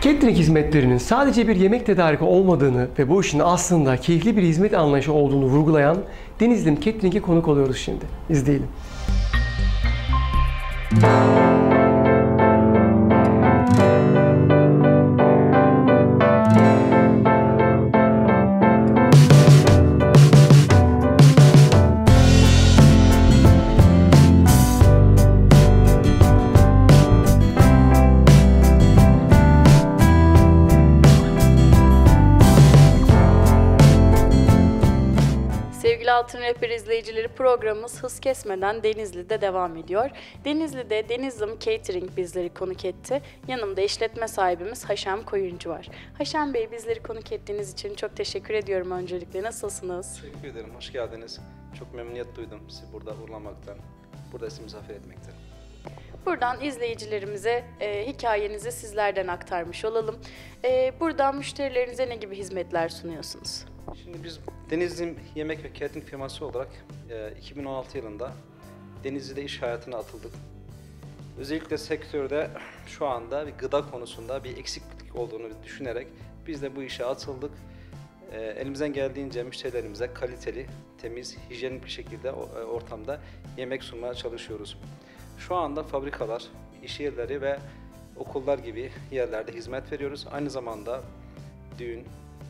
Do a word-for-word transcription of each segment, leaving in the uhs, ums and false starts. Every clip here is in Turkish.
Catering hizmetlerinin sadece bir yemek tedariki olmadığını ve bu işin aslında keyifli bir hizmet anlayışı olduğunu vurgulayan Denizlim Catering'e konuk oluyoruz şimdi. İzleyelim. Sevgili Altın Rehber izleyicileri, programımız hız kesmeden Denizli'de devam ediyor. Denizli'de Denizlim Catering bizleri konuk etti. Yanımda işletme sahibimiz Haşem Koyuncu var. Haşem Bey, bizleri konuk ettiğiniz için çok teşekkür ediyorum öncelikle. Nasılsınız? Teşekkür ederim, hoş geldiniz. Çok memnuniyet duydum sizi burada uğurlamaktan, burada sizi misafir etmekten. Buradan izleyicilerimize e, hikayenizi sizlerden aktarmış olalım. E, buradan müşterilerinize ne gibi hizmetler sunuyorsunuz? Şimdi biz Denizli Yemek ve Catering firması olarak e, iki bin on altı yılında Denizli'de iş hayatına atıldık. Özellikle sektörde şu anda bir gıda konusunda bir eksiklik olduğunu düşünerek biz de bu işe atıldık. E, elimizden geldiğince müşterilerimize kaliteli, temiz, hijyenik bir şekilde ortamda yemek sunmaya çalışıyoruz. Şu anda fabrikalar, iş yerleri ve okullar gibi yerlerde hizmet veriyoruz. Aynı zamanda düğün,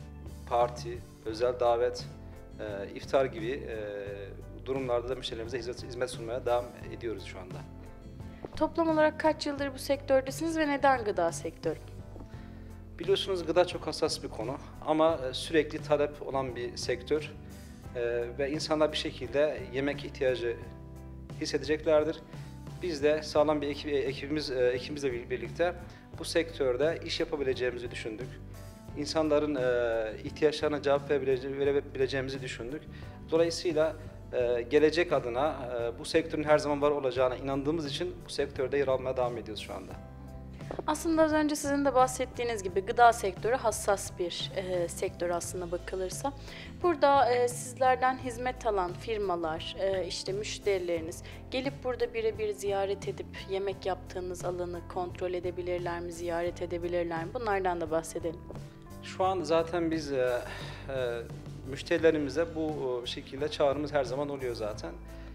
parti, özel davet, e, iftar gibi e, durumlarda da müşterilerimize hizmet, hizmet sunmaya devam ediyoruz şu anda. Toplam olarak kaç yıldır bu sektördesiniz ve neden gıda sektörü? Biliyorsunuz gıda çok hassas bir konu ama sürekli talep olan bir sektör e, ve insanlar bir şekilde yemek ihtiyacı hissedeceklerdir. Biz de sağlam bir ekip, ekibimiz, ekibimizle birlikte bu sektörde iş yapabileceğimizi düşündük. İnsanların e, ihtiyaçlarına cevap verebileceğimizi düşündük. Dolayısıyla e, gelecek adına e, bu sektörün her zaman var olacağına inandığımız için bu sektörde yer almaya devam ediyoruz şu anda. Aslında az önce sizin de bahsettiğiniz gibi gıda sektörü hassas bir e, sektör aslında bakılırsa. Burada e, sizlerden hizmet alan firmalar, e, işte müşterileriniz gelip burada birebir ziyaret edip yemek yaptığınız alanı kontrol edebilirler mi, ziyaret edebilirler mi? Bunlardan da bahsedelim. Şu an zaten biz e, e, müşterilerimize bu şekilde çağrımız her zaman oluyor zaten.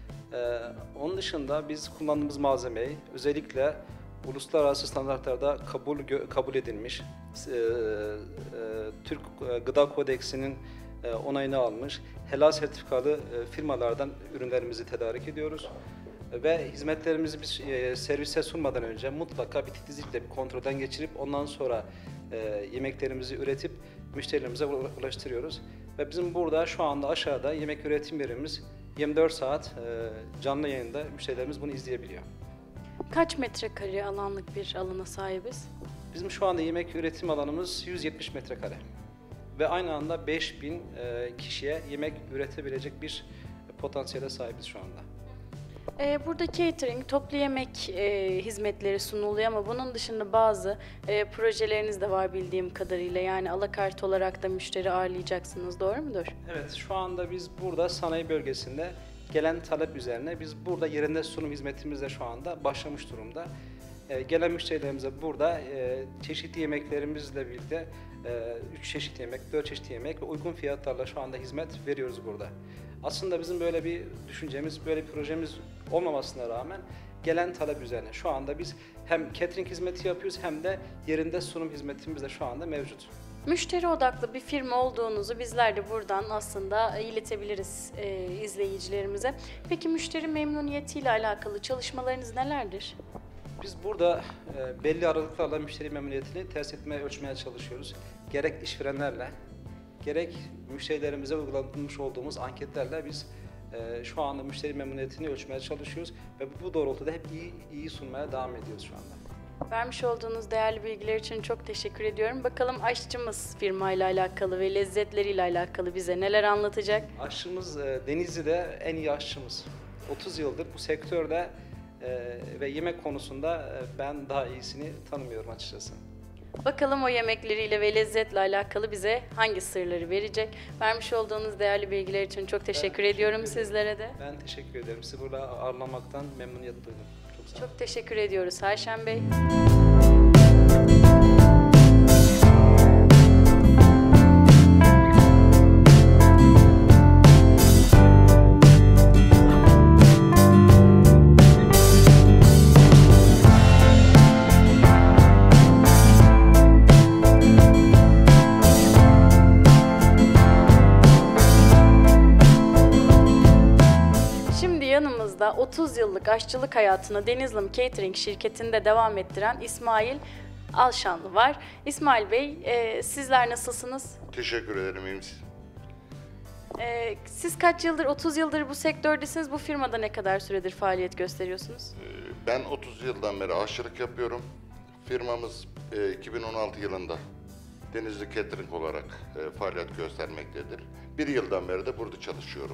E, onun dışında biz kullandığımız malzemeyi özellikle uluslararası standartlarda kabul kabul edilmiş, e, e, Türk Gıda Kodeksinin e, onayını almış, helal sertifikalı e, firmalardan ürünlerimizi tedarik ediyoruz. Ve hizmetlerimizi biz e, servise sunmadan önce mutlaka bir titizlikle bir kontrolden geçirip ondan sonra e, yemeklerimizi üretip müşterilerimize ulaştırıyoruz. Ve bizim burada şu anda aşağıda yemek üretim yerimiz yirmi dört saat e, canlı yayında müşterilerimiz bunu izleyebiliyor. Kaç metrekare alanlık bir alana sahibiz? Bizim şu anda yemek üretim alanımız yüz yetmiş metrekare. Ve aynı anda beş bin e, kişiye yemek üretebilecek bir potansiyele sahibiz şu anda. Ee, burada catering, toplu yemek e, hizmetleri sunuluyor ama bunun dışında bazı e, projeleriniz de var bildiğim kadarıyla. Yani alakart olarak da müşteri ağırlayacaksınız, doğru mudur? Evet, şu anda biz burada sanayi bölgesinde gelen talep üzerine biz burada yerinde sunum hizmetimizle şu anda başlamış durumda. Ee, gelen müşterilerimize burada e, çeşitli yemeklerimizle birlikte üç e, çeşit yemek, dört çeşit yemek ve uygun fiyatlarla şu anda hizmet veriyoruz burada. Aslında bizim böyle bir düşüncemiz, böyle bir projemiz olmamasına rağmen gelen talep üzerine şu anda biz hem catering hizmeti yapıyoruz hem de yerinde sunum hizmetimiz de şu anda mevcut. Müşteri odaklı bir firma olduğunuzu bizler de buradan aslında iletebiliriz e, izleyicilerimize. Peki müşteri memnuniyetiyle alakalı çalışmalarınız nelerdir? Biz burada e, belli aralıklarla müşteri memnuniyetini test etmeye, ölçmeye çalışıyoruz. Gerek işverenlerle, gerek müşterilerimize uygulanmış olduğumuz anketlerle biz e, şu anda müşteri memnuniyetini ölçmeye çalışıyoruz ve bu doğrultuda hep iyi iyi sunmaya devam ediyoruz şu anda. Vermiş olduğunuz değerli bilgiler için çok teşekkür ediyorum. Bakalım aşçımız firmayla alakalı ve lezzetleriyle alakalı bize neler anlatacak? Aşçımız e, Denizli'de en iyi aşçımız. otuz yıldır bu sektörde e, ve yemek konusunda e, ben daha iyisini tanımıyorum açıkçası. Bakalım o yemekleriyle ve lezzetle alakalı bize hangi sırları verecek? Vermiş olduğunuz değerli bilgiler için çok teşekkür ben ediyorum teşekkür sizlere de. Ben teşekkür ederim. Sizi burada ağırlamaktan memnuniyet duydum. Çok sağ olun. Çok teşekkür ediyoruz Haşem Bey. otuz yıllık aşçılık hayatını Denizlim Catering şirketinde devam ettiren İsmail Alşanlı var. İsmail Bey, e, sizler nasılsınız? Teşekkür ederim, iyiyim siz. E, siz kaç yıldır, otuz yıldır bu sektördesiniz? Bu firmada ne kadar süredir faaliyet gösteriyorsunuz? Ee, Ben otuz yıldan beri aşçılık yapıyorum. Firmamız e, iki bin on altı yılında Denizli Catering olarak e, faaliyet göstermektedir. Bir yıldan beri de burada çalışıyorum.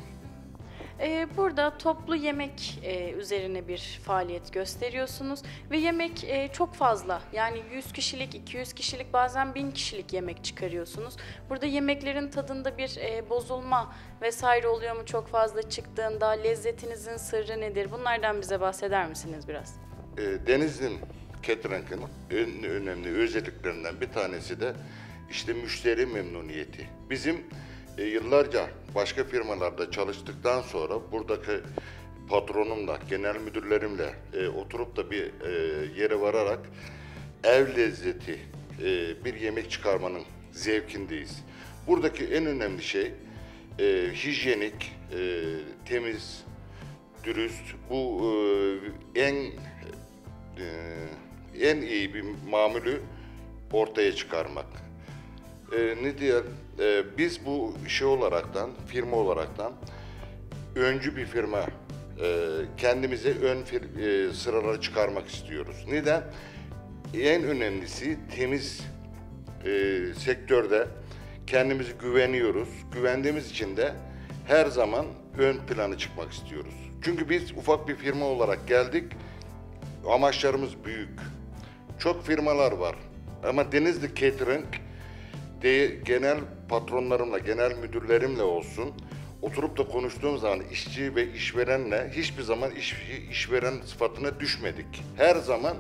Ee, burada toplu yemek e, üzerine bir faaliyet gösteriyorsunuz ve yemek e, çok fazla, yani yüz kişilik, iki yüz kişilik, bazen bin kişilik yemek çıkarıyorsunuz. Burada yemeklerin tadında bir e, bozulma vesaire oluyor mu çok fazla çıktığında? Lezzetinizin sırrı nedir? Bunlardan bize bahseder misiniz biraz? E, Denizli Catering'in en önemli özelliklerinden bir tanesi de işte müşteri memnuniyeti. Bizim e, yıllarca başka firmalarda çalıştıktan sonra buradaki patronumla, genel müdürlerimle e, oturup da bir e, yere vararak ev lezzeti e, bir yemek çıkarmanın zevkindeyiz. Buradaki en önemli şey e, hijyenik, e, temiz, dürüst, bu e, en e, en iyi bir mamülü ortaya çıkarmak. E, ne diyor? E, biz bu şey olaraktan, firma olaraktan öncü bir firma, e, kendimize ön fir, e, sıraları çıkarmak istiyoruz. Neden? En önemlisi temiz e, sektörde kendimizi güveniyoruz. Güvendiğimiz için de her zaman ön plana çıkmak istiyoruz. Çünkü biz ufak bir firma olarak geldik, amaçlarımız büyük. Çok firmalar var ama Denizli Catering de genel patronlarımla, genel müdürlerimle olsun oturup da konuştuğum zaman işçi ve işverenle hiçbir zaman iş, işveren sıfatına düşmedik. Her zaman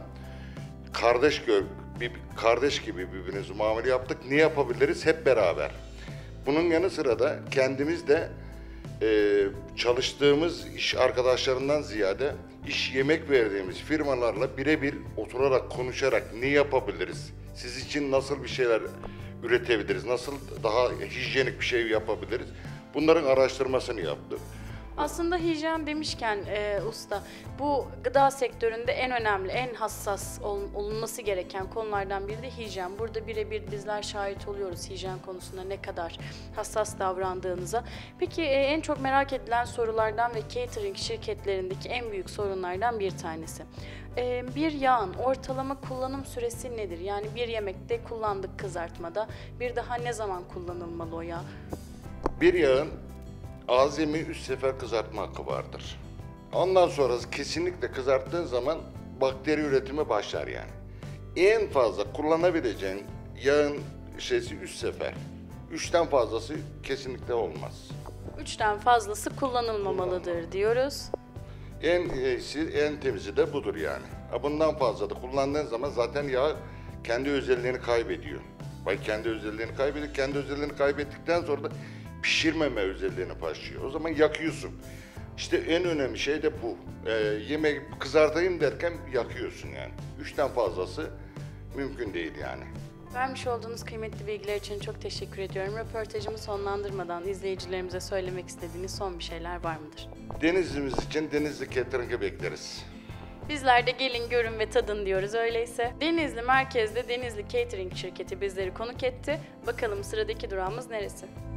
kardeş gör, bir kardeş gibi birbirimize muamele yaptık. Ne yapabiliriz? Hep beraber. Bunun yanı sıra da kendimiz de e, çalıştığımız iş arkadaşlarından ziyade iş yemek verdiğimiz firmalarla birebir oturarak, konuşarak ne yapabiliriz? Siz için nasıl bir şeyler üretebiliriz? Nasıl daha hijyenik bir şey yapabiliriz? Bunların araştırmasını yaptık. Aslında hijyen demişken e, usta, bu gıda sektöründe en önemli, en hassas ol, olunması gereken konulardan biri de hijyen. Burada birebir bizler şahit oluyoruz hijyen konusunda ne kadar hassas davrandığınıza. Peki e, en çok merak edilen sorulardan ve catering şirketlerindeki en büyük sorunlardan bir tanesi. E, bir yağın ortalama kullanım süresi nedir? Yani bir yemekte kullandık kızartmada, bir daha ne zaman kullanılmalı o yağ? Bir yağın azami üç sefer kızartma hakkı vardır. Ondan sonrası kesinlikle kızarttığın zaman bakteri üretimi başlar yani. En fazla kullanabileceğin yağın şeysi üç sefer. Üçten fazlası kesinlikle olmaz. Üçten fazlası kullanılmamalıdır diyoruz. En iyisi, en temizi de budur yani. Ha, bundan fazla da kullandığın zaman zaten yağ kendi özelliğini kaybediyor. Bak kendi özelliğini kaybediyor. Kendi özelliğini kaybettikten sonra da pişirmeme özelliğine başlıyor. O zaman yakıyorsun. İşte en önemli şey de bu. Ee, yemeği kızartayım derken yakıyorsun yani. Üçten fazlası mümkün değil yani. Vermiş olduğunuz kıymetli bilgiler için çok teşekkür ediyorum. Röportajımı sonlandırmadan izleyicilerimize söylemek istediğiniz son bir şeyler var mıdır? Denizli'miz için Denizli Catering'i bekleriz. Bizler de gelin, görün ve tadın diyoruz öyleyse. Denizli merkezde Denizli Catering şirketi bizleri konuk etti. Bakalım sıradaki durağımız neresi?